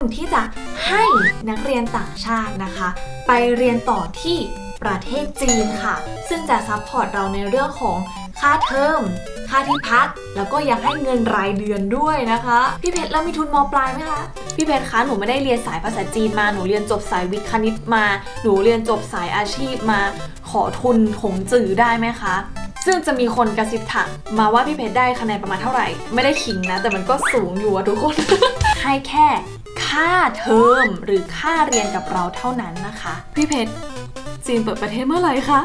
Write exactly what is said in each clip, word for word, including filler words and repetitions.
ที่จะให้นักเรียนต่างชาตินะคะไปเรียนต่อที่ประเทศจีนค่ะซึ่งจะซัพพอร์ตเราในเรื่องของค่าเทอมค่าที่พักแล้วก็ยังให้เงินรายเดือนด้วยนะคะพี่เพชรแล้วมีทุนม.ปลายไหมคะพี่เพชรคะหนูไม่ได้เรียนสายภาษาจีนมาหนูเรียนจบสายวิทย์คณิตมาหนูเรียนจบสายอาชีพมาขอทุนถงจื่อได้ไหมคะซึ่งจะมีคนกระซิบถามมาว่าพี่เพชรได้คะแนนประมาณเท่าไหร่ไม่ได้ขิงนะแต่มันก็สูงอยู่อะทุกคน ให้แค่ค่าเทอมหรือค่าเรียนกับเราเท่านั้นนะคะพี่เพชรจีนเปิดประเทศเมื่อไหร่คะ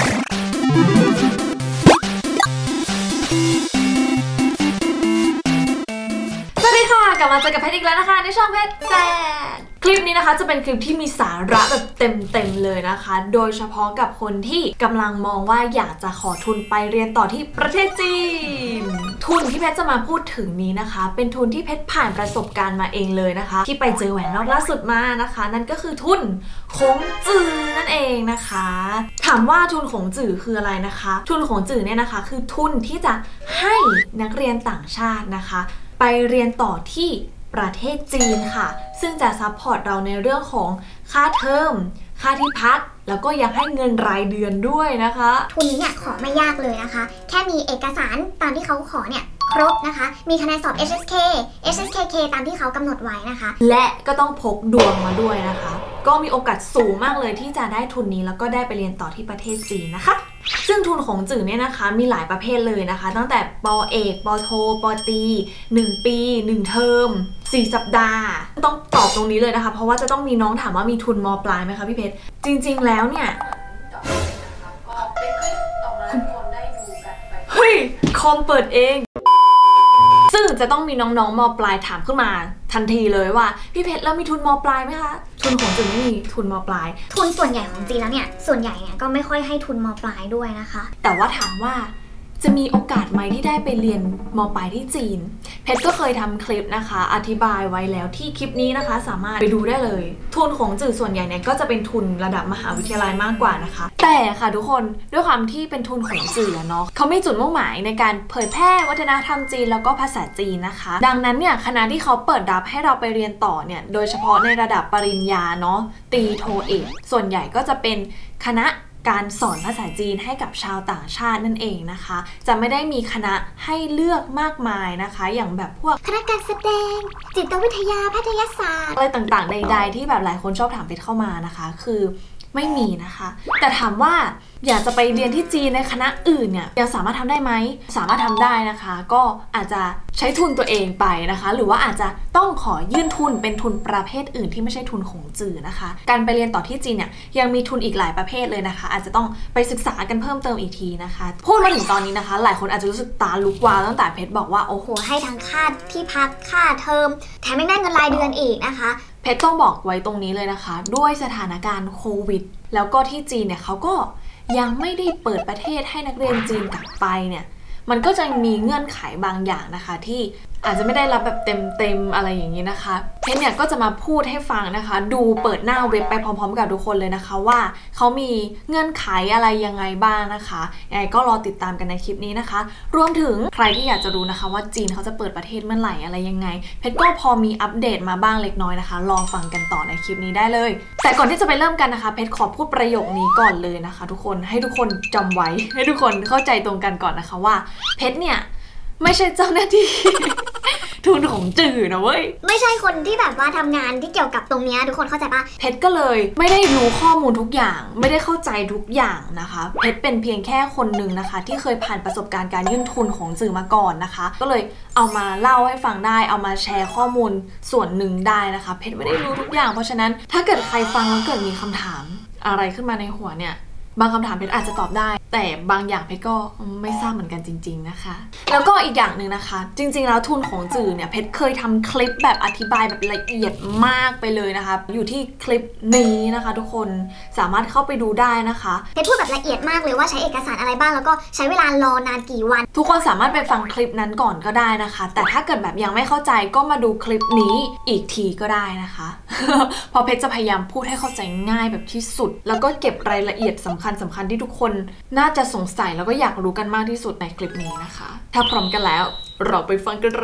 สวัสดีค่ะกลับมาเจอกับเพชรอีกแล้วนะคะในช่องเพชรแจกคลิปนี้นะคะจะเป็นคลิปที่มีสาระแบบเต็มๆเลยนะคะโดยเฉพาะกับคนที่กำลังมองว่าอยากจะขอทุนไปเรียนต่อที่ประเทศจีนทุนที่เพชรจะมาพูดถึงนี้นะคะเป็นทุนที่เพชรผ่านประสบการณ์มาเองเลยนะคะที่ไปเจอแหวนรอบล่าสุดมานะคะนั่นก็คือทุนขงจื่อนั่นเองนะคะถามว่าทุนขงจื่อคืออะไรนะคะทุนขงจื่อเนี่ยนะคะคือทุนที่จะให้นักเรียนต่างชาตินะคะไปเรียนต่อที่ประเทศจีนค่ะซึ่งจะซัพพอร์ตเราในเรื่องของค่าเทอมค่าที่พักแล้วก็ยังให้เงินรายเดือนด้วยนะคะทุนนี้เนี่ยขอไม่ยากเลยนะคะแค่มีเอกสารตามที่เขาขอเนี่ยครบนะคะมีคะแนนสอบ เอช เอส เค เอช เอส เค เค ตามที่เขากำหนดไว้นะคะและก็ต้องพกดวงมาด้วยนะคะก็มีโอกาสสูงมากเลยที่จะได้ทุนนี้แล้วก็ได้ไปเรียนต่อที่ประเทศจีนนะคะซึ่งทุนขงจื่อเนี่ยนะคะมีหลายประเภทเลยนะคะตั้งแต่ป.เอกป.โทป.ตรีหนึ่งปีหนึ่งเทอมสี่สัปดาห์ต้องตอบตรงนี้เลยนะคะเพราะว่าจะต้องมีน้องถามว่ามีทุนม.ปลายไหมคะพี่เพชรจริงๆแล้วเนี่ยเฮ้ยคอมเปิดเองซึ่งจะต้องมีน้องๆม.ปลายถามขึ้นมาทันทีเลยว่าพี่เพชรแล้วมีทุนม.ปลายไหมคะทุนของจีนไม่มีทุนม.ปลายทุนส่วนใหญ่ของจีนแล้วเนี่ยส่วนใหญ่เนี่ยก็ไม่ค่อยให้ทุนม.ปลายด้วยนะคะแต่ว่าถามว่าจะมีโอกาสไหมที่ได้ไปเรียนม.ปลายที่จีนเพชรก็เคยทำคลิปนะคะอธิบายไว้แล้วที่คลิปนี้นะคะสามารถไปดูได้เลยทุนของจื่อส่วนใหญ่เนี่ยก็จะเป็นทุนระดับมหาวิทยาลัยมากกว่านะคะแต่ค่ะทุกคนด้วยความที่เป็นทุนของจื่อเนาะเขามีจุดมุ่งหมายในการเผยแพร่วัฒนธรรมจีนแล้วก็ภาษาจีนนะคะดังนั้นเนี่ยคณะที่เขาเปิดรับให้เราไปเรียนต่อเนี่ยโดยเฉพาะในระดับปริญญาเนาะตรีโทเอกส่วนใหญ่ก็จะเป็นคณะการสอนภาษาจีนให้กับชาวต่างชาตินั่นเองนะคะจะไม่ได้มีคณะให้เลือกมากมายนะคะอย่างแบบพวกคณะการแสดงจิตวิทยาแพทยศาสตร์อะไรต่างๆใดๆที่แบบหลายคนชอบถามเพชรเข้ามานะคะคือไม่มีนะคะแต่ถามว่าอยากจะไปเรียนที่จีนในคณะอื่นเนี่ยยังสามารถทำได้ไหมสามารถทำได้นะคะก็อาจจะใช้ทุนตัวเองไปนะคะหรือว่าอาจจะต้องขอยื่นทุนเป็นทุนประเภทอื่นที่ไม่ใช่ทุนขงจื่อนะคะการไปเรียนต่อที่จีนเนี่ยยังมีทุนอีกหลายประเภทเลยนะคะอาจจะต้องไปศึกษากันเพิ่มเติมอีกทีนะคะพูดมาถึงตอนนี้นะคะหลายคนอาจจะรู้สึกตาลุกวาวตั้งแต่เพชรบอกว่าโอ้โหให้ทั้งค่าที่พักค่าเทอมแถมยังได้เงินรายเดือนอีกนะคะเพชรต้องบอกไว้ตรงนี้เลยนะคะด้วยสถานการณ์โควิดแล้วก็ที่จีนเนี่ยเขาก็ยังไม่ได้เปิดประเทศให้นักเรียนจีนกลับไปเนี่ยมันก็จะมีเงื่อนไขบางอย่างนะคะที่อาจจะไม่ได้รับแบบเต็มๆอะไรอย่างนี้นะคะเพชรเนี่ยก็จะมาพูดให้ฟังนะคะดูเปิดหน้าเว็บไปพร้อมๆกับทุกคนเลยนะคะว่าเขามีเงื่อนไขอะไรยังไงบ้างนะคะยังไงก็รอติดตามกันในคลิปนี้นะคะรวมถึงใครที่อยากจะรู้นะคะว่าจีนเขาจะเปิดประเทศเมื่อไหร่อะไรยังไงเพชรก็พอมีอัปเดตมาบ้างเล็กน้อยนะคะรอฟังกันต่อในคลิปนี้ได้เลยแต่ก่อนที่จะไปเริ่มกันนะคะเพชรขอพูดประโยคนี้ก่อนเลยนะคะทุกคนให้ทุกคนจำไว้ให้ทุกคนเข้าใจตรงกันก่อนนะคะว่าเพชรเนี่ยไม่ใช่เจ้าหน้าที่ทุนของจื่อนะเว้ยไม่ใช่คนที่แบบว่าทำงานที่เกี่ยวกับตรงนี้ทุกคนเข้าใจปะเพชรก็เลยไม่ได้รู้ข้อมูลทุกอย่างไม่ได้เข้าใจทุกอย่างนะคะเพชรเป็นเพียงแค่คนหนึ่งนะคะที่เคยผ่านประสบการณ์การยื่นทุนของจื่อมาก่อนนะคะก็เลยเอามาเล่าให้ฟังได้เอามาแชร์ข้อมูลส่วนหนึ่งได้นะคะเพชรไม่ได้รู้ทุกอย่างเพราะฉะนั้นถ้าเกิดใครฟังแล้วเกิดมีคำถามอะไรขึ้นมาในหัวเนี่ยบางคำถามเพชรอาจจะตอบได้แต่บางอย่างเพชรก็ไม่ทราบเหมือนกันจริงๆนะคะแล้วก็อีกอย่างหนึ่งนะคะจริงๆแล้วทุนของจื่อเนี่ยเพชรเคยทำคลิปแบบอธิบายแบบละเอียดมากไปเลยนะคะอยู่ที่คลิปนี้นะคะทุกคนสามารถเข้าไปดูได้นะคะเพชรพูดแบบละเอียดมากเลยว่าใช้เอกสารอะไรบ้างแล้วก็ใช้เวลารอนานกี่วันทุกคนสามารถไปฟังคลิปนั้นก่อนก็ได้นะคะแต่ถ้าเกิดแบบยังไม่เข้าใจก็มาดูคลิปนี้อีกทีก็ได้นะคะ พอเพชรจะพยายามพูดให้เข้าใจง่ายแบบที่สุดแล้วก็เก็บรายละเอียดสำคัญสำคัญที่ทุกคนน่าจะสงสัยแล้วก็อยากรู้กันมากที่สุดในคลิปนี้นะคะถ้าพร้อมกันแล้วเราไปฟังกันเลย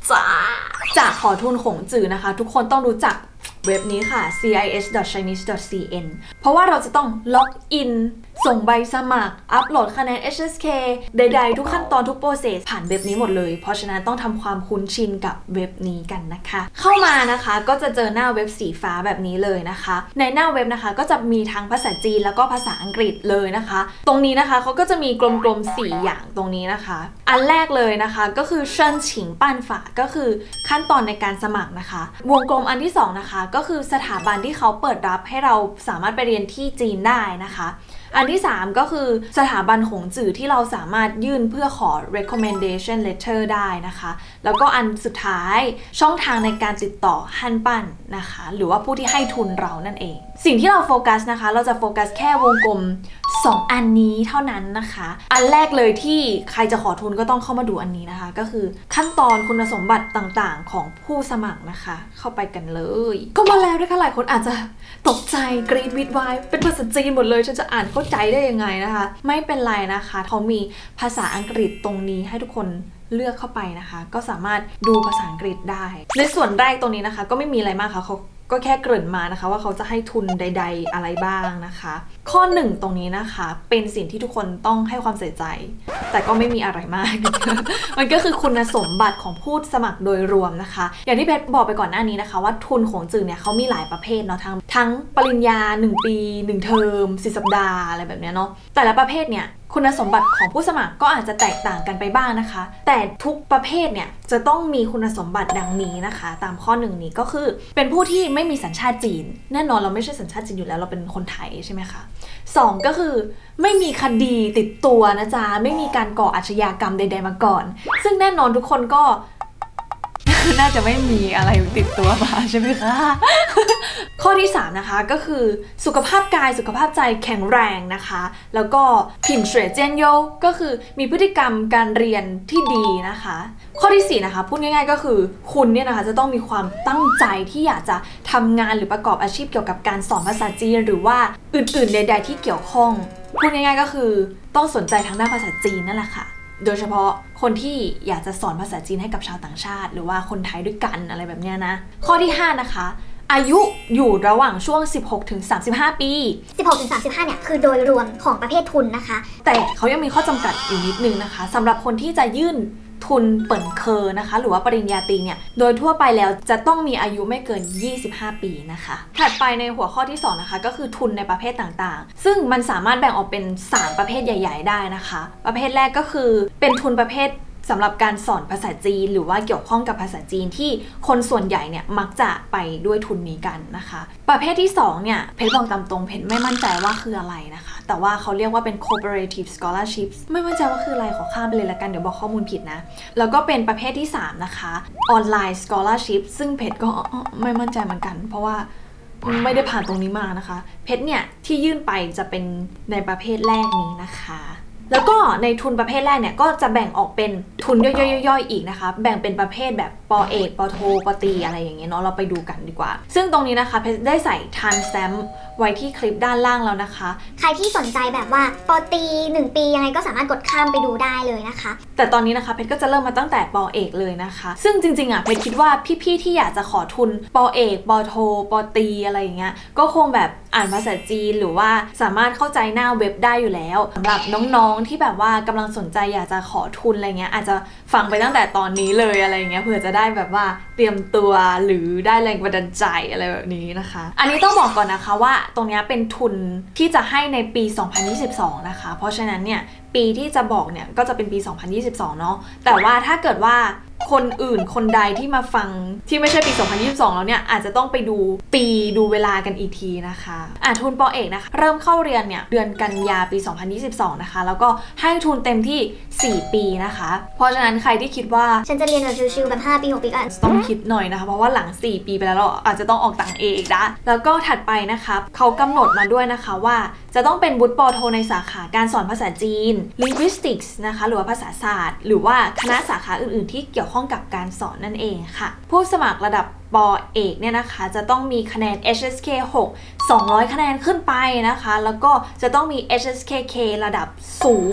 จ้าจากขอทุนขงจื่อนะคะทุกคนต้องรู้จักเว็บนี้ค่ะ ซี ไอ เอส ดอท ไชนีส ดอท ซี เอ็น เพราะว่าเราจะต้องล็อกอินส่งใบสมัครอัปโหลดคะแนน เอช เอส เค ใดๆทุกขั้นตอนทุกโปรเซสผ่านเว็บนี้หมดเลยเพราะฉะนั้นต้องทำความคุ้นชินกับเว็บนี้กันนะคะเข้ามานะคะก็จะเจอหน้าเว็บสีฟ้าแบบนี้เลยนะคะในหน้าเว็บนะคะก็จะมีทั้งภาษาจีนแล้วก็ภาษาอังกฤษเลยนะคะตรงนี้นะคะเขาก็จะมีกลมๆสี่อย่างตรงนี้นะคะอันแรกเลยนะคะก็คือเชิญฉิงปั้นฝาก็คือขั้นตอนในการสมัครนะคะวงกลมอันที่สองนะคะก็คือสถาบันที่เขาเปิดรับให้เราสามารถไปเรียนที่จีนได้นะคะอันที่สามก็คือสถาบันขงจื่อที่เราสามารถยื่นเพื่อขอ recommendation letter ได้นะคะแล้วก็อันสุดท้ายช่องทางในการติดต่อฮั่นปั้นนะคะหรือว่าผู้ที่ให้ทุนเรานั่นเองสิ่งที่เราโฟกัสนะคะเราจะโฟกัสแค่วงกลมสองอันนี้เท่านั้นนะคะอันแรกเลยที่ใครจะขอทุนก็ต้องเข้ามาดูอันนี้นะคะก็คือขั้นตอนคุณสมบัติต่างๆของผู้สมัครนะคะเข้าไปกันเลยก็มาแล้วนะคะหลายคนอาจจะตกใจกรี๊ดวิดวายเป็นภาษาจีนหมดเลยฉันจะอ่านเข้าใจได้ยังไงนะคะไม่เป็นไรนะคะเขามีภาษาอังกฤษตรงนี้ให้ทุกคนเลือกเข้าไปนะคะก็สามารถดูภาษาอังกฤษได้ในส่วนแรกตรงนี้นะคะก็ไม่มีอะไรมากค่ะเขาก็แค่เกริ่นมานะคะว่าเขาจะให้ทุนใดๆอะไรบ้างนะคะข้อหนึ่งตรงนี้นะคะเป็นสิ่งที่ทุกคนต้องให้ความใส่ใจแต่ก็ไม่มีอะไรมาก มันก็คือคุณสมบัติของผู้สมัครโดยรวมนะคะอย่างที่เพชรบอกไปก่อนหน้านี้นะคะว่าทุนของจื่อเนี่ยเขามีหลายประเภทเนาะทั้งทั้งปริญญาหนึ่งปีหนึ่งเทอมสี่สัปดาห์อะไรแบบนี้เนาะแต่ละประเภทเนี่ยคุณสมบัติของผู้สมัครก็อาจจะแตกต่างกันไปบ้างนะคะแต่ทุกประเภทเนี่ยจะต้องมีคุณสมบัติดังนี้นะคะตามข้อหนึ่งนี้ก็คือเป็นผู้ที่ไม่มีสัญชาติจีนแน่นอนเราไม่ใช่สัญชาติจีนอยู่แล้วเราเป็นคนไทยใช่ไหมคะสองก็คือไม่มีคดีติดตัวนะจ๊ะไม่มีการก่ออาชญากรรมใดๆมาก่อนซึ่งแน่นอนทุกคนก็ น่าจะไม่มีอะไรติดตัวมาใช่ไหมคะ ข้อที่สามนะคะก็คือสุขภาพกายสุขภาพใจแข็งแรงนะคะแล้วก็ผินเฉวยเจียนโยก็คือมีพฤติกรรมการเรียนที่ดีนะคะข้อที่สี่นะคะพูดง่ายๆก็คือคุณเนี่ยนะคะจะต้องมีความตั้งใจที่อยากจะทำงานหรือประกอบอาชีพเกี่ยวกับการสอนภาษาจีนหรือว่าอื่นๆใดๆที่เกี่ยวข้องพูดง่ายๆก็คือต้องสนใจทางด้านภาษาจีนนั่นแหละค่ะโดยเฉพาะคนที่อยากจะสอนภาษาจีนให้กับชาวต่างชาติหรือว่าคนไทยด้วยกันอะไรแบบนี้นะข้อที่ห้านะคะอายุอยู่ระหว่างช่วง สิบหกถึงสามสิบห้า ปีสิบหกถึงสามสิบห้า เนี่ยคือโดยรวมของประเภททุนนะคะแต่เขายังมีข้อจำกัดอยู่นิดนึงนะคะสำหรับคนที่จะยื่นทุนเปิ่นเคอนะคะหรือว่าปริญญาตรีเนี่ยโดยทั่วไปแล้วจะต้องมีอายุไม่เกินยี่สิบห้าปีนะคะถัดไปในหัวข้อที่สองนะคะก็คือทุนในประเภทต่างๆซึ่งมันสามารถแบ่งออกเป็นสามประเภทใหญ่ๆได้นะคะประเภทแรกก็คือเป็นทุนประเภทสำหรับการสอนภาษาจีนหรือว่าเกี่ยวข้องกับภาษาจีนที่คนส่วนใหญ่เนี่ยมักจะไปด้วยทุนนี้กันนะคะประเภทที่สองเนี่ยเพชรบอกตามตรงเพชรไม่มั่นใจว่าคืออะไรนะคะแต่ว่าเขาเรียกว่าเป็น cooperative scholarships ไม่มั่นใจว่าคืออะไรขอข้ามไปเลยละกันเดี๋ยวบอกข้อมูลผิดนะแล้วก็เป็นประเภทที่สามนะคะ online scholarship ซึ่งเพชรก็ไม่มั่นใจเหมือนกันเพราะว่าไม่ได้ผ่านตรงนี้มานะคะเพชรเนี่ยที่ยื่นไปจะเป็นในประเภทแรกนี้นะคะแล้วก็ในทุนประเภทแรกเนี่ยก็จะแบ่งออกเป็นทุนย่อยๆๆอีกนะคะแบ่งเป็นประเภทแบบปอเอกปอโทปอตรีอะไรอย่างเงี้ยเนาะเราไปดูกันดีกว่าซึ่งตรงนี้นะคะเพชรได้ใส่ timestamp ไว้ที่คลิปด้านล่างแล้วนะคะใครที่สนใจแบบว่าปอตรีหนึ่งปียังไงก็สามารถกดข้ามไปดูได้เลยนะคะแต่ตอนนี้นะคะเพชรก็จะเริ่มมาตั้งแต่ปอเอกเลยนะคะซึ่งจริงๆอ่ะเพชรคิดว่าพี่ๆที่อยากจะขอทุนปอเอกปอโทปอตรีอะไรอย่างเงี้ยก็คงแบบอ่านภาษาจีนหรือว่าสามารถเข้าใจหน้าเว็บได้อยู่แล้วสำหรับน้องๆที่แบบว่ากำลังสนใจอยากจะขอทุนอะไรเงี้ยอาจจะฟังไปตั้งแต่ตอนนี้เลยอะไรเงี้ยเผื่อจะได้แบบว่าเตรียมตัวหรือได้แรงบันดาลใจอะไรแบบนี้นะคะอันนี้ต้องบอกก่อนนะคะว่าตรงนี้เป็นทุนที่จะให้ในปีสองพันยี่สิบสองนะคะเพราะฉะนั้นเนี่ยปีที่จะบอกเนี่ยก็จะเป็นปีสองพันยี่สิบสองเนาะแต่ว่าถ้าเกิดว่าคนอื่นคนใดที่มาฟังที่ไม่ใช่ปีสองพันยี่สิบสองแล้วเนี่ยอาจจะต้องไปดูปีดูเวลากันอีกทีนะคะอ่ะทุนปอเอกนะคะเริ่มเข้าเรียนเนี่ยเดือนกันยาปีสองพันยี่สิบสองนะคะแล้วก็ให้ทุนเต็มที่สี่ปีนะคะเพราะฉะนั้นใครที่คิดว่าฉันจะเรียนแบบชิวๆแบบห้าปีหกปีก่อนต้องคิดหน่อยนะคะเพราะว่าหลังสี่ปีไปแล้วเราอาจจะต้องออกตังค์เองนะแล้วก็ถัดไปนะคะเขากำหนดมาด้วยนะคะว่าจะต้องเป็นวุฒิปอโทในสาขาการสอนภาษาจีน linguistics นะคะหรือว่าภาษาศาสตร์หรือว่าคณะสาขาอื่นๆที่เกี่ยวข้องกับการสอนนั่นเองค่ะผู้สมัครระดับปอเอกเนี่ยนะคะจะต้องมีคะแนน เอช เอส เค หก สองร้อยคะแนนขึ้นไปนะคะแล้วก็จะต้องมี เอช เอส เค เค ระดับสูง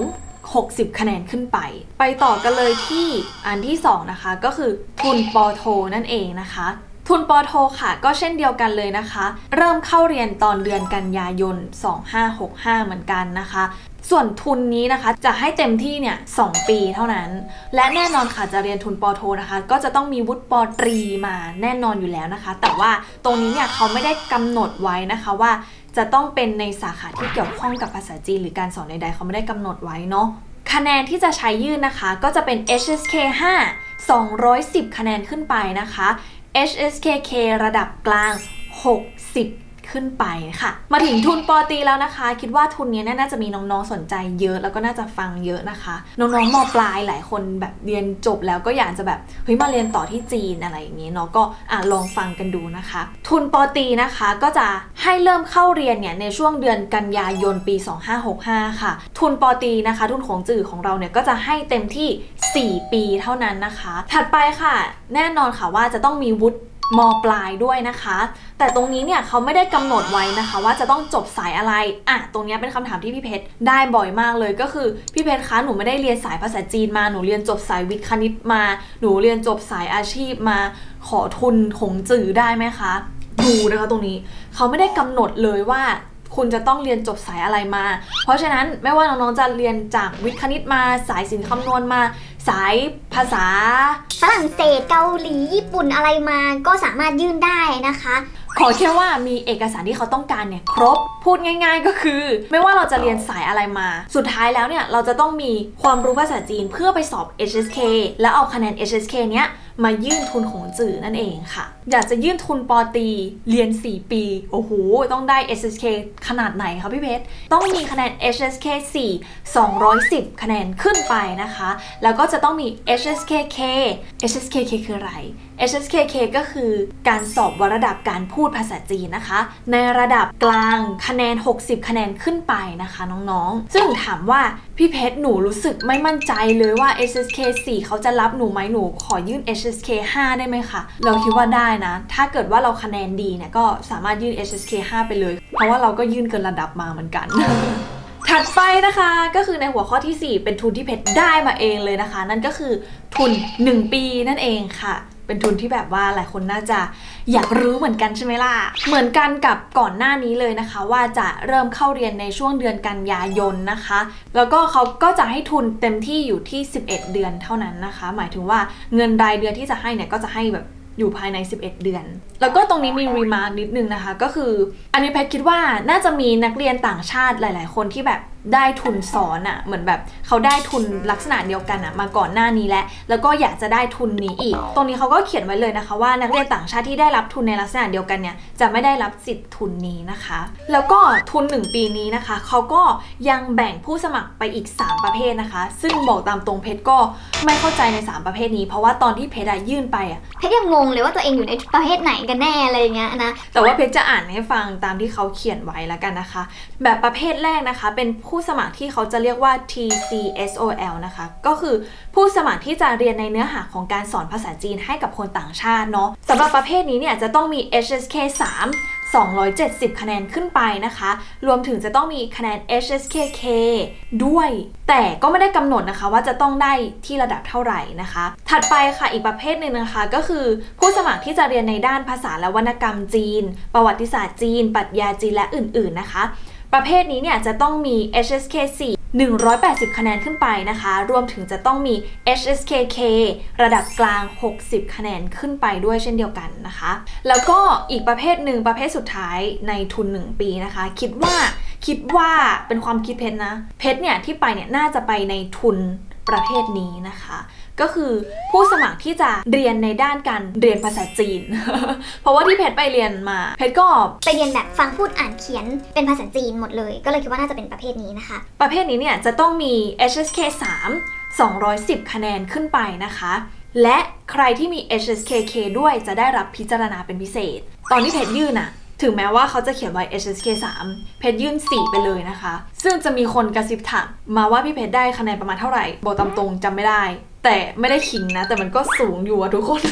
หกสิบคะแนนขึ้นไปไปต่อกันเลยที่อันที่สองนะคะก็คือทุนป.โทนั่นเองนะคะทุนป.โทค่ะก็เช่นเดียวกันเลยนะคะเริ่มเข้าเรียนตอนเดือนกันยายนสองพันห้าร้อยหกสิบห้าเหมือนกันนะคะส่วนทุนนี้นะคะจะให้เต็มที่เนี่ยสองปีเท่านั้นและแน่นอนค่ะจะเรียนทุนป.โทนะคะก็จะต้องมีวุฒิป.ตรีมาแน่นอนอยู่แล้วนะคะแต่ว่าตรงนี้เนี่ยเขาไม่ได้กำหนดไว้นะคะว่าจะต้องเป็นในสาขาที่เกี่ยวข้องกับภาษาจีนหรือการสอนใดๆเขาไม่ได้กำหนดไว้เนาะคะแนนที่จะใช้ยื่นนะคะก็จะเป็น เอช เอส เค ห้า สองร้อยสิบคะแนนขึ้นไปนะคะ เอช เอส เค เค ระดับกลางหกสิบขึ้นไปค่ะมาถึงทุนป.ตรีแล้วนะคะคิดว่าทุนนี้น่าจะมีน้องๆสนใจเยอะแล้วก็น่าจะฟังเยอะนะคะน้องๆม.ปลายหลายคนแบบเรียนจบแล้วก็อยากจะแบบเฮ้ยมาเรียนต่อที่จีนอะไรอย่างนี้เนาะก็อ่ะลองฟังกันดูนะคะทุนป.ตรีนะคะก็จะให้เริ่มเข้าเรียนเนี่ยในช่วงเดือนกันยายนปีสองพันห้าร้อยหกสิบห้าค่ะทุนป.ตรีนะคะทุนของจื่อของเราเนี่ยก็จะให้เต็มที่สี่ปีเท่านั้นนะคะถัดไปค่ะแน่นอนค่ะว่าจะต้องมีวุฒิม.ปลายด้วยนะคะแต่ตรงนี้เนี่ยเขาไม่ได้กำหนดไว้นะคะว่าจะต้องจบสายอะไรอ่ะตรงนี้เป็นคำถามที่พี่เพชรได้บ่อยมากเลยก็คือพี่เพชรคะหนูไม่ได้เรียนสายภาษาจีนมาหนูเรียนจบสายวิทย์คณิตมาหนูเรียนจบสายอาชีพมาขอทุนของจื่อได้ไหมคะดูนะคะตรงนี้เขาไม่ได้กำหนดเลยว่าคุณจะต้องเรียนจบสายอะไรมาเพราะฉะนั้นไม่ว่าน้องๆจะเรียนจากวิทย์คณิตมาสายศิลป์คำนวณมาสายภาษาฝรั่งเศสเกาหลีญี่ปุ่นอะไรมาก็สามารถยื่นได้นะคะขอแค่ว่ามีเอกสารที่เขาต้องการเนี่ยครบพูดง่ายๆก็คือไม่ว่าเราจะเรียนสายอะไรมาสุดท้ายแล้วเนี่ยเราจะต้องมีความรู้ภาษาจีนเพื่อไปสอบ เอช เอส เค แล้วเอาคะแนน เอช เอส เค เนี้ยมายื่นทุนของจื่อนั่นเองค่ะอยากจะยื่นทุนป.ตรีเรียนสี่ปีโอ้โหต้องได้ เอช เอส เค ขนาดไหนคะพี่เพชรต้องมีคะแนน เอช เอส เค สี่ สองร้อยสิบคะแนนขึ้นไปนะคะแล้วก็จะต้องมี เอช เอส เค เค เอช เอส เค เค คืออะไร เอช เอส เค เค ก็คือการสอบวัดระดับการพูดภาษาจีนนะคะในระดับกลางคะแนนหกสิบคะแนนขึ้นไปนะคะน้องๆซึ่งถามว่าพี่เพชรหนูรู้สึกไม่มั่นใจเลยว่า เอช เอส เค สี่เขาจะรับหนูไหมหนูขอยื่น เอช เอส เค ห้า ได้ไหมคะเราคิดว่าได้นะถ้าเกิดว่าเราคะแนนดีเนี่ยก็สามารถยื่น เอช เอส เค ห้า ไปเลยเพราะว่าเราก็ยื่นเกินระดับมาเหมือนกัน ถัดไปนะคะก็คือในหัวข้อที่สี่เป็นทุนที่เพชรได้มาเองเลยนะคะนั่นก็คือทุนหนึ่งปีนั่นเองค่ะเป็นทุนที่แบบว่าหลายคนน่าจะอยากรู้เหมือนกันใช่ไหมล่ะเหมือนกันกับก่อนหน้านี้เลยนะคะว่าจะเริ่มเข้าเรียนในช่วงเดือนกันยายนนะคะแล้วก็เขาก็จะให้ทุนเต็มที่อยู่ที่สิบเอ็ดเดือนเท่านั้นนะคะหมายถึงว่าเงินรายเดือนที่จะให้เนี่ยก็จะให้แบบอยู่ภายในสิบเอ็ดเดือนแล้วก็ตรงนี้มีรีมาร์คนิดนึงนะคะก็คืออันนี้แพทคิดว่าน่าจะมีนักเรียนต่างชาติหลายๆคนที่แบบได้ทุนสอนอะ่ะเหมือนแบบเขาได้ทุนลักษณะเดียวกันอะ่ะมาก่อนหน้านี้แล้วแล้วก็อยากจะได้ทุนนี้อีกตรงนี้เขาก็เขียนไว้เลยนะคะว่านักเรียนต่างชาติที่ได้รับทุนในลักษณะเดียวกันเนี่ยจะไม่ได้รับสิทธิ์ทุนนี้นะคะแล้วก็ทุนหนึ่งปีนี้นะคะเขาก็ยังแบ่งผู้สมัครไปอีกสามประเภทนะคะซึ่งบอกตามตรงเพชรก็ไม่เข้าใจในสามประเภทนี้เพราะว่าตอนที่เพชรยื่นไปอ่ะเพชรยังงงเลยว่าตัวเองอยู่ในประเภทไหนกันแน่อะไรเงี้ยนะแต่ว่าเพชรจะอ่านให้ฟังตามที่เขาเขียนไว้แล้วกันนะคะแบบประเภทแรกนะคะเป็นผู้สมัครที่เขาจะเรียกว่า ที ซี เอส โอ แอล นะคะก็คือผู้สมัครที่จะเรียนในเนื้อหาของการสอนภาษาจีนให้กับคนต่างชาติเนาะสำหรับประเภทนี้เนี่ยจะต้องมี เอช เอส เค สาม สองร้อยเจ็ดสิบคะแนนขึ้นไปนะคะรวมถึงจะต้องมีคะแนน เอช เอส เค เค ด้วยแต่ก็ไม่ได้กำหนดนะคะว่าจะต้องได้ที่ระดับเท่าไหร่นะคะถัดไปค่ะอีกประเภทหนึ่งนะคะก็คือผู้สมัครที่จะเรียนในด้านภาษาและวรรณกรรมจีนประวัติศาสตร์จีนปรัชญาจีนและอื่นๆนะคะประเภทนี้เนี่ยจะต้องมี เอช เอส เค สี่ หนึ่งร้อยแปดสิบคะแนนขึ้นไปนะคะรวมถึงจะต้องมี เอช เอส เค เค ระดับกลางหกสิบคะแนนขึ้นไปด้วยเช่นเดียวกันนะคะแล้วก็อีกประเภทหนึ่งประเภทสุดท้ายในทุนหนึ่งปีนะคะคิดว่าคิดว่าเป็นความคิดเพชรนะเพชรเนี่ยที่ไปเนี่ยน่าจะไปในทุนประเภทนี้นะคะก็คือผู้สมัครที่จะเรียนในด้านการเรียนภาษาจีน เพราะว่าที่เพชรไปเรียนมาเพชรก็ไปเรียนแบบฟังพูดอ่านเขียนเป็นภาษาจีนหมดเลยก็เลยคิดว่าน่าจะเป็นประเภทนี้นะคะประเภทนี้เนี่ยจะต้องมี เอช เอส เค สาม สองร้อยสิบคะแนนขึ้นไปนะคะและใครที่มี เอช เอส เค เค ด้วยจะได้รับพิจารณาเป็นพิเศษตอนที่เพชรยื่นอะถึงแม้ว่าเขาจะเขียนไว้ เอช เอส เค สาม เพชรยื่นสี่ไปเลยนะคะซึ่งจะมีคนกระซิบถามมาว่าพี่เพชรได้คะแนนประมาณเท่าไหร่บอกตามตรงจำไม่ได้แต่ไม่ได้ขิงนะแต่มันก็สูงอยู่อะทุกคน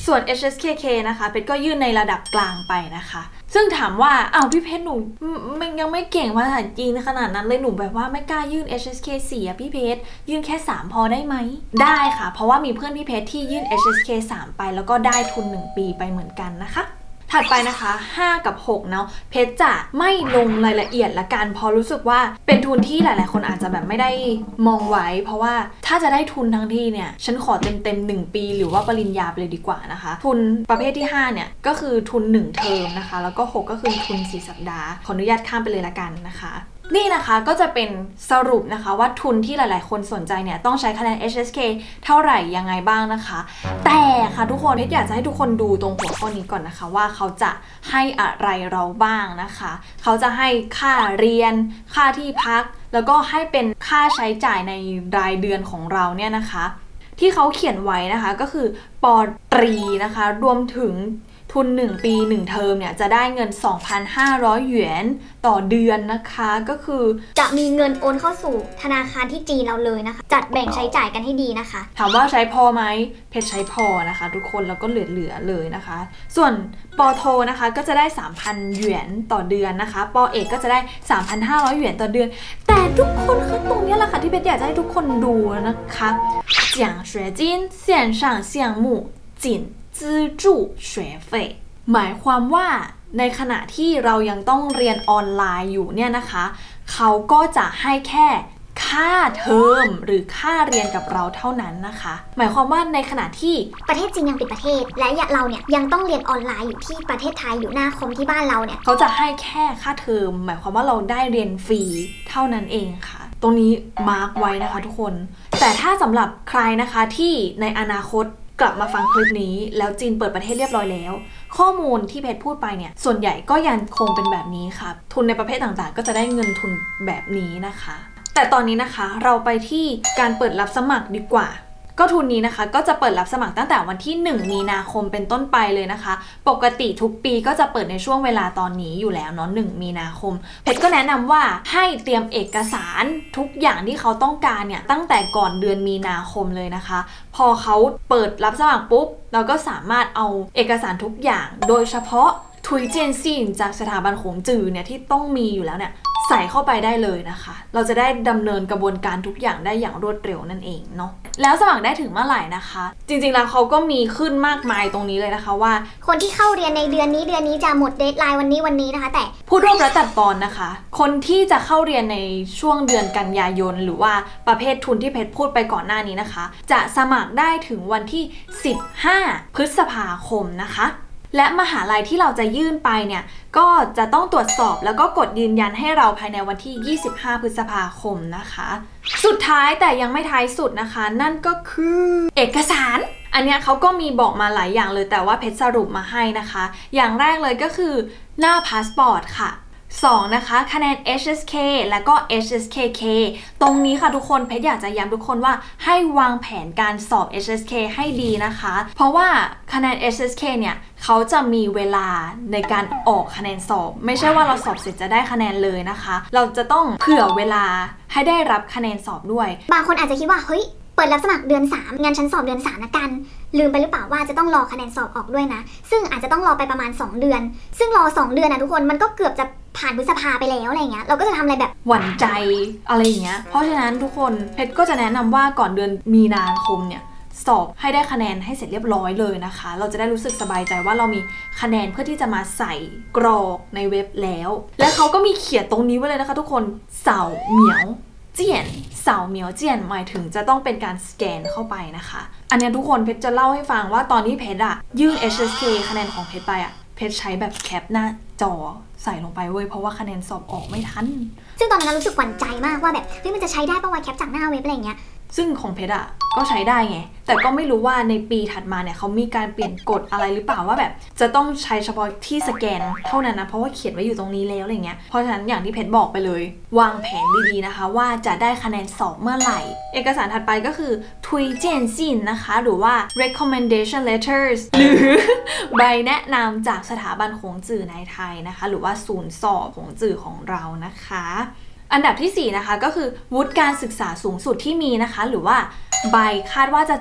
ส่วน เอช เอส เค เค นะคะเพชรก็ยื่นในระดับกลางไปนะคะซึ่งถามว่าอ้าวพี่เพชรหนูยังไม่เก่งภาษาจีนขนาดนั้นเลยหนูแบบว่าไม่กล้ายื่น เอช เอส เค สี่อ่ะพี่เพชรยื่นแค่สามพอได้ไหมได้ค่ะเพราะว่ามีเพื่อนพี่เพชรที่ยื่น เอช เอส เค สามไปแล้วก็ได้ทุนหนึ่งปีไปเหมือนกันนะคะถัดไปนะคะห้ากับหกเนาะเพชรจะไม่ลงรายละเอียดละกันเพราะรู้สึกว่าเป็นทุนที่หลายๆคนอาจจะแบบไม่ได้มองไว้เพราะว่าถ้าจะได้ทุนทั้งที่เนี่ยฉันขอเต็มๆหนึ่งปีหรือว่าปริญญาไปเลยดีกว่านะคะทุนประเภทที่ห้าเนี่ยก็คือทุนหนึ่งเทอมนะคะแล้วก็หกก็คือทุนสี่สัปดาห์ขออนุญาตข้ามไปเลยละกันนะคะนี่นะคะก็จะเป็นสรุปนะคะว่าทุนที่หลายๆคนสนใจเนี่ยต้องใช้คะแนน เอช เอส เค เท่าไหร่ยังไงบ้างนะคะแต่ค่ะทุกคนที่อยากจะให้ทุกคนดูตรงหัวข้อนี้ก่อนนะคะว่าเขาจะให้อะไรเราบ้างนะคะเขาจะให้ค่าเรียนค่าที่พักแล้วก็ให้เป็นค่าใช้จ่ายในรายเดือนของเราเนี่ยนะคะที่เขาเขียนไว้นะคะก็คือป.ตรีนะคะรวมถึงทุนหนึ่งปีหนึ่งเทอมเนี่ยจะได้เงิน สองพันห้าร้อย หยวนต่อเดือนนะคะก็คือจะมีเงินโอนเข้าสู่ธนาคารที่จีนเราเลยนะคะจัดแบ่งใช้จ่ายกันให้ดีนะคะถามว่าใช้พอไหมเพชรใช้พอนะคะทุกคนแล้วก็เหลือๆเลยนะคะส่วนป.โทนะคะก็จะได้ สามพัน หยวนต่อเดือนนะคะป.เอกก็จะได้ สามพันห้าร้อย หยวนต่อเดือนแต่ทุกคนคือตรงนี้แหละค่ะที่เพชรอยากจะให้ทุกคนดูนะคะ奖学金线上项目仅资助学费หมายความว่าในขณะที่เรายังต้องเรียนออนไลน์อยู่เนี่ยนะคะเขาก็จะให้แค่ค่าเทอมหรือค่าเรียนกับเราเท่านั้นนะคะหมายความว่าในขณะที่ประเทศจีนยังปิดประเทศและเราเนี่ยยังต้องเรียนออนไลน์อยู่ที่ประเทศไทยอยู่หน้าคอมที่บ้านเราเนี่ยเขาจะให้แค่ค่าเทอมหมายความว่าเราได้เรียนฟรีเท่านั้นเองค่ะตรงนี้มาร์กไว้นะคะทุกคนแต่ถ้าสำหรับใครนะคะที่ในอนาคตกลับมาฟังคลิปนี้แล้วจีนเปิดประเทศเรียบร้อยแล้วข้อมูลที่เพชรพูดไปเนี่ยส่วนใหญ่ก็ยังคงเป็นแบบนี้ค่ะทุนในประเภทต่างๆก็จะได้เงินทุนแบบนี้นะคะแต่ตอนนี้นะคะเราไปที่การเปิดรับสมัครดีกว่าก็ทุนนี้นะคะก็จะเปิดรับสมัครตั้งแต่วันที่หนึ่งมีนาคมเป็นต้นไปเลยนะคะปกติทุกปีก็จะเปิดในช่วงเวลาตอนนี้อยู่แล้วเนาะหนึ่งมีนาคมเพชรก็แนะนำว่าให้เตรียมเอกสารทุกอย่างที่เขาต้องการเนี่ยตั้งแต่ก่อนเดือนมีนาคมเลยนะคะพอเขาเปิดรับสมัครปุ๊บเราก็สามารถเอาเอกสารทุกอย่างโดยเฉพาะทุยเจียนซินจากสถาบันขงจือเนี่ยที่ต้องมีอยู่แล้วเนี่ยใส่เข้าไปได้เลยนะคะเราจะได้ดำเนินกระบวนการทุกอย่างได้อย่างรวดเร็วนั่นเองเนาะแล้วสมัครได้ถึงเมื่อไหร่นะคะจริงๆแล้วเขาก็มีขึ้นมากมายตรงนี้เลยนะคะว่าคนที่เข้าเรียนในเดือนนี้เดือนนี้จะหมดเดดไลน์วันนี้วันนี้นะคะแต่ผู้ร่วมรัฐตัดตอนนะคะคนที่จะเข้าเรียนในช่วงเดือนกันยายนหรือว่าประเภททุนที่เพชรพูดไปก่อนหน้านี้นะคะจะสมัครได้ถึงวันที่สิบห้าพฤษภาคมนะคะและมหาลัยที่เราจะยื่นไปเนี่ยก็จะต้องตรวจสอบแล้วก็กดยืนยันให้เราภายในวันที่ยี่สิบห้าพฤษภาคมนะคะสุดท้ายแต่ยังไม่ท้ายสุดนะคะนั่นก็คือเอกสารอันนี้เขาก็มีบอกมาหลายอย่างเลยแต่ว่าเพชรสรุปมาให้นะคะอย่างแรกเลยก็คือหน้าพาสปอร์ตค่ะสองนะคะคะแนน เอช เอส เค และก็ เอช เอส เค เค ตรงนี้ค่ะทุกคนเพชรอยากจะย้ำทุกคนว่าให้วางแผนการสอบ เอช เอส เค ให้ดีนะคะเพราะว่าคะแนน เอช เอส เค เนี่ยเขาจะมีเวลาในการออกคะแนนสอบไม่ใช่ว่าเราสอบเสร็จจะได้คะแนนเลยนะคะเราจะต้องเผื่อเวลาให้ได้รับคะแนนสอบด้วยบางคนอาจจะคิดว่าเฮ้ยเปิดรับสมัครเดือนสามงั้นฉันสอบเดือนสามนะกันลืมไปหรือเปล่าว่าจะต้องรอคะแนนสอบออกด้วยนะซึ่งอาจจะต้องรอไปประมาณสองเดือนซึ่งรอสองเดือนนะทุกคนมันก็เกือบจะผ่านพฤษภาไปแล้วอะไรเงี้ยเราก็จะทำอะไรแบบหวั่นใจอะไรอย่างเงี้ยเพราะฉะนั้นทุกคนเพชรก็จะแนะนำว่าก่อนเดือนมีนาคมเนี่ยสอบให้ได้คะแนนให้เสร็จเรียบร้อยเลยนะคะเราจะได้รู้สึกสบายใจว่าเรามีคะแนนเพื่อที่จะมาใส่กรอกในเว็บแล้วและเขาก็มีเขียนตรงนี้ไว้เลยนะคะทุกคนเสาเหมียวเจียนเสาเหมียวเจียนหมายถึงจะต้องเป็นการสแกนเข้าไปนะคะอันนี้ทุกคนเพชรจะเล่าให้ฟังว่าตอนที่เพชรอะยื่น เอช เอส เค คะแนนของเพชรไปอะเพชรใช้แบบแคปหน้าจอใส่ลงไปเว้ยเพราะว่าคะแนนสอบออกไม่ทันซึ่งตอนนั้นรู้สึกหวั่นใจมากว่าแบบเฮ้ยมันจะใช้ได้ป่าววะแคปจากหน้าเว็บอะไรเงี้ยซึ่งของเพชรอะก็ใช้ได้ไงแต่ก็ไม่รู้ว่าในปีถัดมาเนี่ยเขามีการเปลี่ยนกฎอะไรหรือเปล่าว่าแบบจะต้องใช้เฉพาะที่สแกนเท่านั้นนะเพราะว่าเขียนไว้อยู่ตรงนี้แล้วอะไรเงี้ยเพราะฉะนั้นอย่างที่เพชรบอกไปเลยวางแผนดีๆนะคะว่าจะได้คะแนนสอบเมื่อไหร่เอกสารถัดไปก็คือทุยเจียนซินนะคะหรือว่า recommendation letters หรือใบแนะนำจากสถาบันขงจื่อในไทยนะคะหรือว่าศูนย์สอบขงจื่อของเรานะคะอันดับที่สี่นะคะก็คือวุฒิการศึกษาสูงสุดที่มีนะคะหรือว่าใบคาดว่าจะจบ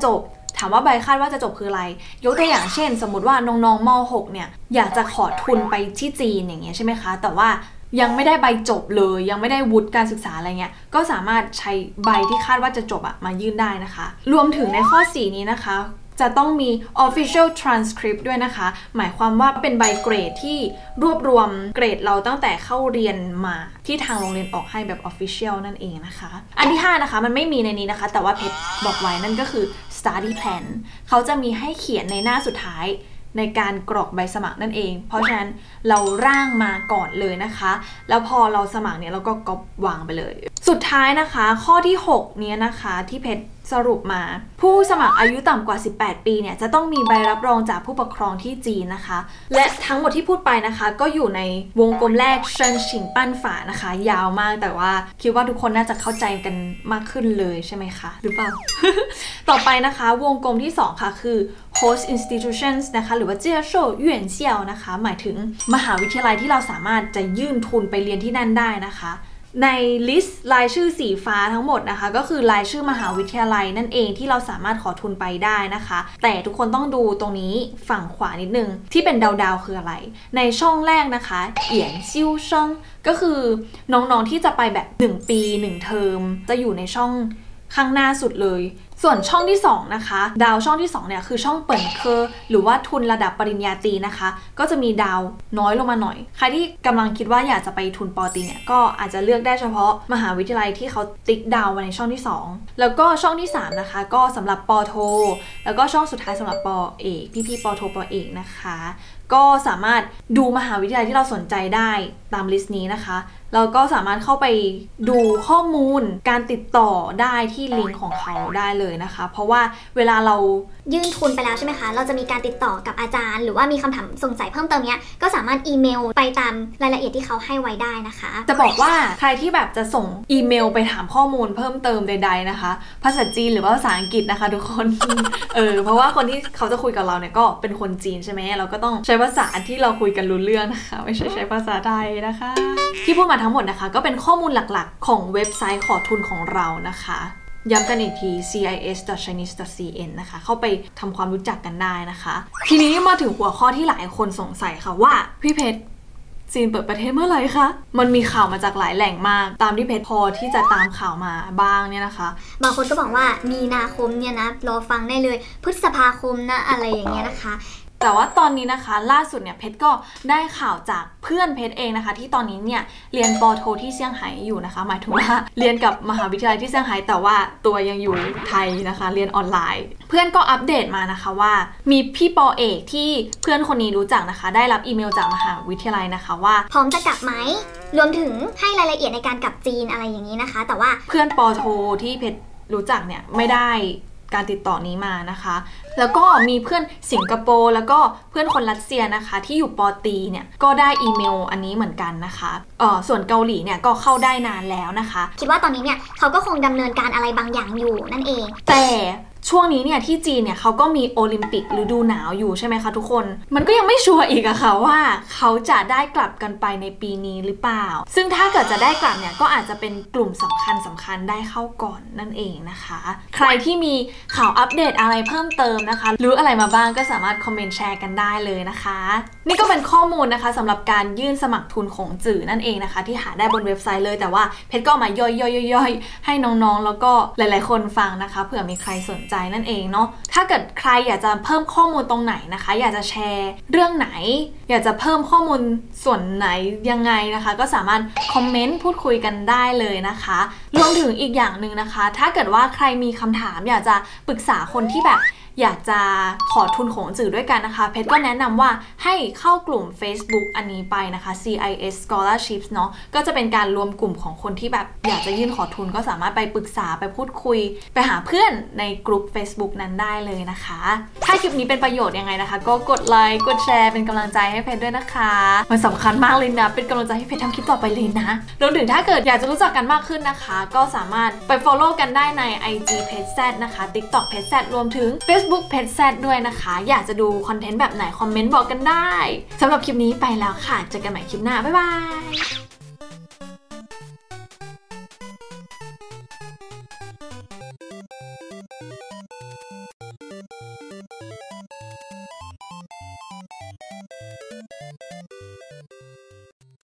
ถามว่าใบคาดว่าจะจบคืออะไรยกตัวอย่างเช่นสมมติว่าน้องๆม หกเนี่ยอยากจะขอทุนไปที่จีนอย่างเงี้ยใช่ไหมคะแต่ว่ายังไม่ได้ใบจบเลยยังไม่ได้วุฒิการศึกษาอะไรเงี้ยก็สามารถใช้ใบที่คาดว่าจะจบอะมายื่นได้นะคะรวมถึงในข้อสี่นี้นะคะจะต้องมี official transcript ด้วยนะคะหมายความว่าเป็นใบเกรดที่รวบรวมเกรดเราตั้งแต่เข้าเรียนมาที่ทางโรงเรียนออกให้แบบ official นั่นเองนะคะอันที่ห้านะคะมันไม่มีในนี้นะคะแต่ว่าเพชรบอกไว้นั่นก็คือ study plan เขาจะมีให้เขียนในหน้าสุดท้ายในการกรอกใบสมัครนั่นเองเพราะฉะนั้นเราร่างมาก่อนเลยนะคะแล้วพอเราสมัครเนี่ยเราก็ก๊อปวางไปเลยสุดท้ายนะคะข้อที่หกเนี้ยนะคะที่เพชรสรุปมาผู้สมัครอายุต่ำกว่าสิบแปดปีเนี่ยจะต้องมีใบรับรองจากผู้ปกครองที่จีนนะคะและทั้งหมดที่พูดไปนะคะก็อยู่ในวงกลมแรกเชิญฉิงปั้นฝานะคะยาวมากแต่ว่าคิดว่าทุกคนน่าจะเข้าใจกันมากขึ้นเลยใช่ไหมคะหรือเปล่า ต่อไปนะคะวงกลมที่สองค่ะคือ host institutions นะคะหรือว่าเจียโซ่หยวนเซี่ยวนะคะหมายถึงมหาวิทยาลัยที่เราสามารถจะยื่นทุนไปเรียนที่นั่นได้นะคะในลิสต์รายชื่อสีฟ้าทั้งหมดนะคะก็คือรายชื่อมหาวิทยาลัยนั่นเองที่เราสามารถขอทุนไปได้นะคะแต่ทุกคนต้องดูตรงนี้ฝั่งขวานิดนึงที่เป็นดาวๆคืออะไรในช่องแรกนะคะเหยียนซิ่วเซิงก็คือน้องๆที่จะไปแบบหนึ่งปีหนึ่งเทอมจะอยู่ในช่องข้างหน้าสุดเลยส่วนช่องที่สองนะคะดาวช่องที่สองเนี่ยคือช่องเปิ่นเคอหรือว่าทุนระดับปริญญาตรีนะคะก็จะมีดาวน้อยลงมาหน่อยใครที่กำลังคิดว่าอยากจะไปทุนปอตรีเนี่ยก็อาจจะเลือกได้เฉพาะมหาวิทยาลัยที่เขาติ๊กดาวมาในช่องที่สองแล้วก็ช่องที่สามนะคะก็สำหรับปอโทแล้วก็ช่องสุดท้ายสำหรับปอเอกพี่ๆปอโทปอเอกนะคะก็สามารถดูมหาวิทยาลัยที่เราสนใจได้ตามลิสต์นี้นะคะเราก็สามารถเข้าไปดูข้อมูลการติดต่อได้ที่ลิงก์ของเขาได้เลยนะคะเพราะว่าเวลาเรายื่นทุนไปแล้วใช่ไหมคะเราจะมีการติดต่อกับอาจารย์หรือว่ามีคำถามสงสัยเพิ่มเติมเนี้ยก็สามารถอีเมลไปตามรายละเอียดที่เขาให้ไว้ได้นะคะจะบอกว่าใครที่แบบจะส่งอีเมลไปถามข้อมูลเพิ่มเติมใดๆนะคะภาษาจีนหรือว่าภาษาอังกฤษนะคะทุกคน เออเพราะว่าคนที่เขาจะคุยกับเราเนี่ยก็เป็นคนจีนใช่ไหมเราก็ต้องใช้ภาษาที่เราคุยกันรู้เรื่องนะคะไม่ใช่ใช้ภาษาไทยนะคะที่พูดมาทั้งหมดนะคะก็เป็นข้อมูลหลักๆของเว็บไซต์ขอทุนของเรานะคะย้ำกันอีกที ซี ไอ เอส ดอท ไชนีส ดอท ซี เอ็น นะคะเข้าไปทำความรู้จักกันได้นะคะทีนี้มาถึงหัวข้อที่หลายคนสงสัยค่ะว่าพี่เพชรจีนเปิดประเทศเมื่อไหร่คะมันมีข่าวมาจากหลายแหล่งมากตามที่เพชรพอที่จะตามข่าวมาบ้างเนี่ยนะคะบางคนก็บอกว่ามีนาคมเนี่ยนะรอฟังได้เลยพฤษภาคมนะอะไรอย่างเงี้ยนะคะแต่ว่าตอนนี้นะคะล่าสุดเนี่ยเพชรก็ได้ข่าวจากเพื่อนเพชรเองนะคะที่ตอนนี้เนี่ยเรียนปอโทที่เซี่ยงไฮ้อยู่นะคะหมายถึงว่าเรียนกับมหาวิทยาลัยที่เซี่ยงไฮ้แต่ว่าตัวยังอยู่ไทยนะคะเรียนออนไลน์เพื่อนก็อัปเดตมานะคะว่ามีพี่ปอเอกที่เพื่อนคนนี้รู้จักนะคะได้รับอีเมลจากมหาวิทยาลัยนะคะว่าพร้อมจะกลับไหมรวมถึงให้รายละเอียดในการกลับจีนอะไรอย่างนี้นะคะแต่ว่าเพื่อนปอโทที่เพชรรู้จักเนี่ยไม่ได้การติดต่อนี้มานะคะแล้วก็มีเพื่อนสิงคโปร์แล้วก็เพื่อนคนรัสเซียนะคะที่อยู่ปอตรีเนี่ยก็ได้อีเมลอันนี้เหมือนกันนะคะเออส่วนเกาหลีเนี่ยก็เข้าได้นานแล้วนะคะคิดว่าตอนนี้เนี่ยเขาก็คงดำเนินการอะไรบางอย่างอยู่นั่นเองแต่ช่วงนี้เนี่ยที่จีนเนี่ยเขาก็มีโอลิมปิกฤดูหนาวอยู่ใช่ไหมคะทุกคนมันก็ยังไม่ชัวร์อีกอะค่ะว่าเขาจะได้กลับกันไปในปีนี้หรือเปล่าซึ่งถ้าเกิดจะได้กลับเนี่ยก็อาจจะเป็นกลุ่มสำคัญสำคัญได้เข้าก่อนนั่นเองนะคะใครที่มีข่าวอัปเดตอะไรเพิ่มเติมนะคะหรืออะไรมาบ้างก็สามารถคอมเมนต์แชร์กันได้เลยนะคะนี่ก็เป็นข้อมูลนะคะสำหรับการยื่นสมัครทุนของจื่อนั่นเองนะคะที่หาได้บนเว็บไซต์เลยแต่ว่าเพชรก็มาย่อยๆๆๆให้น้องๆแล้วก็หลายๆคนฟังนะคะเผื่อมีใครสนใจนั่นเองเนาะถ้าเกิดใครอยากจะเพิ่มข้อมูลตรงไหนนะคะอยากจะแชร์เรื่องไหนอยากจะเพิ่มข้อมูลส่วนไหนยังไงนะคะก็สามารถคอมเมนต์พูดคุยกันได้เลยนะคะรวมถึงอีกอย่างหนึ่งนะคะถ้าเกิดว่าใครมีคำถามอยากจะปรึกษาคนที่แบบอยากจะขอทุนของจื่อด้วยกันนะคะเพชรก็แนะนำว่าให้เข้ากลุ่ม Facebook อันนี้ไปนะคะ ซี ไอ เอส Scholarships เนาะก็จะเป็นการรวมกลุ่มของคนที่แบบอยากจะยื่นขอทุนก็สามารถไปปรึกษาไปพูดคุยไปหาเพื่อนในกลุ่ม Facebook นั้นได้เลยนะคะถ้าคลิปนี้เป็นประโยชน์ยังไงนะคะก็กดไลค์กดแชร์เป็นกำลังใจให้เพชรด้วยนะคะมันสำคัญมากเลยนะเป็นกำลังใจให้เพชรทำคลิปต่อไปเลยนะรวมถึงถ้าเกิดอยากจะรู้จักกันมากขึ้นนะคะก็สามารถไป follow กันได้ใน ไอ จี เพจ แซด นะคะ TikTok เพจ แซด รวมถึง Facebook เพจ แซด ด้วยนะคะอยากจะดูคอนเทนต์แบบไหนคอมเมนต์บอกกันได้สำหรับคลิปนี้ไปแล้วค่ะเจอกันใหม่คลิปหน้าบ๊ายบาย